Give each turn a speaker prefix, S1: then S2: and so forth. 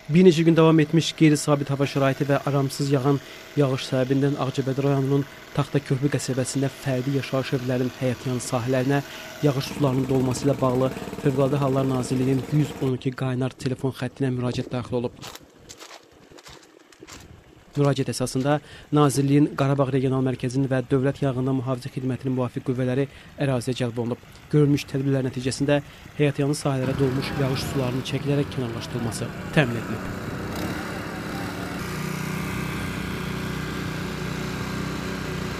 S1: Bir neçə gün davam etmiş qeyri-sabit hava şəraiti və aramsız yağan yağış səbəbindən Ağcabədi rayonunun Taxtakörpü qəsəbəsində fərdi yaşayış evlərinin həyətyanı sahələrinə yağış sularının dolması ilə bağlı Fövqəladə Hallar Nazirliyinin 112 qaynar telefon xəttinə müraciət daxil olub. Müraciət əsasında Nazirliyin Qarabağ Regional Mərkəzinin və Dövlət Yanğından Mühafizə Xidmətinin müvafiq qüvvələri əraziyə cəlb olunub. Görülmüş tədbirlər nəticəsində həyətyanı sahələrə dolmuş yağış sularının çəkilərək kənarlaşdırılması təmin edilib.